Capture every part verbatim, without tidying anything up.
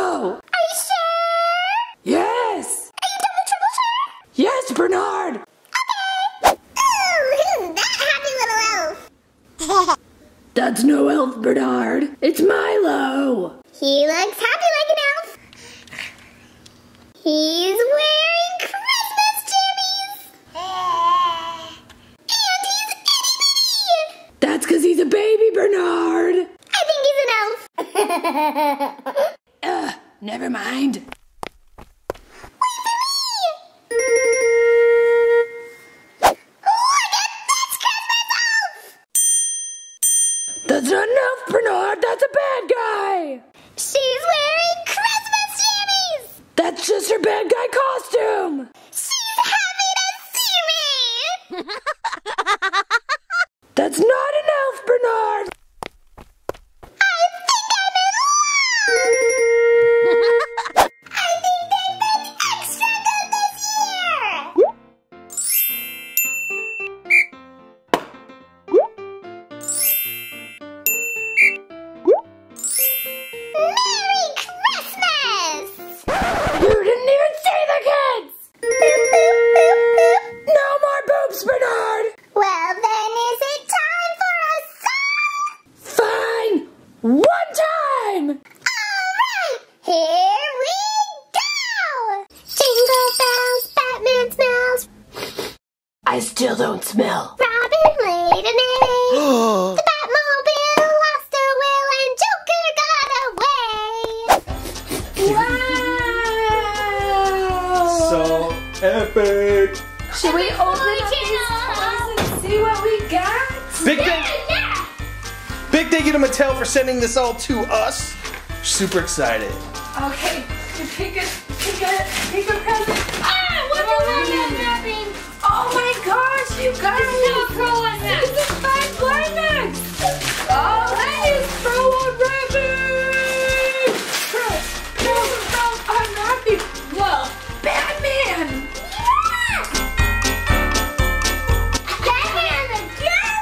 know. Are you sure? Yes. Are you double triple sure? Yes, Bernard. Okay. Ooh, who's that happy little elf? That's no elf, Bernard. It's Milo. He looks happy like an elf. He's wearing Christmas jammies. And he's itty bitty. That's because he's a baby, Bernard. I think he's an elf. Ugh, never mind. Wait for me. Look at this Christmas elf. That's not an elf, Bernard. That's a bad guy. She's wearing Christmas jammies. That's just her bad guy costume. She's happy to see me. That's not an elf, Bernard. I think I'm in love. I think they've been extra good this year. Merry Christmas! You didn't even see the kids. Boop, boop, boop, boop. No more boobs, Bernard. Well, then is it time for a song? Fine. One time. Alright, here we go! Jingle bells, Batman smells, I still don't smell. Robin laid an egg. The Batmobile lost a will and Joker got away. Wow. So epic. Should we open up these toys and see what we got? Big thank, Yeah! big thank you to Mattel for sending this all to us. Super excited. Okay, you pick a, pick a, pick a present. Ah, Wonder Woman wrapping. Oh my gosh, you guys! So cool on that. This is five climax! Oh, that is so unwrapping! Pro, pro, pro, unwrapping! Whoa, Batman! Batman again?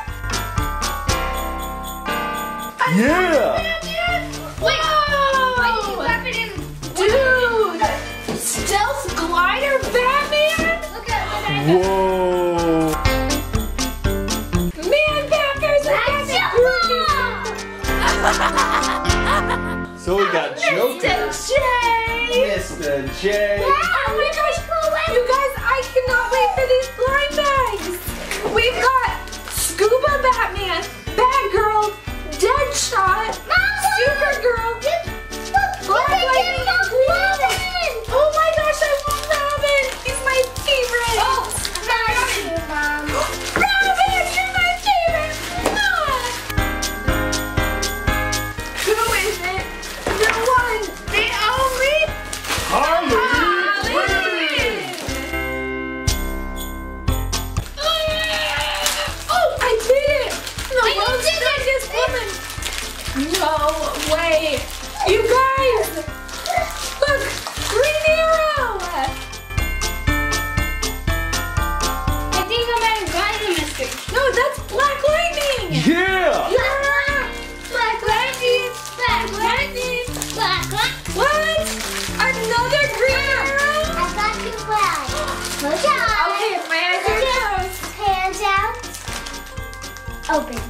Yeah. Wait, wait, you wrap it in. Dude! Stealth glider Batman? Look at that. Whoa. Man Packers are So we got Joker, Mister J! Mister J. Oh my gosh, you guys, I cannot wait for these blind bags. We've got Scuba Batman, Batgirl, Deadshot, Supergirl, Black Lightning, and Green. Oh my gosh, I love Robin. He's my favorite. Oh, that's you, Mom. Robin, you're my favorite. Mwah. Who is it? The one, the only Harley. Oh, I did it! The Wait, you world's did it! strongest woman! No way! You guys! Look! Green Arrow! I think I'm at a random mistake. No, that's Black Lightning! Yeah. Yeah! Black lightning, black lightning, black lightning. What? Another Green Arrow? I got you well. Close your eyes. Okay, my eyes are closed. Hands out. Open.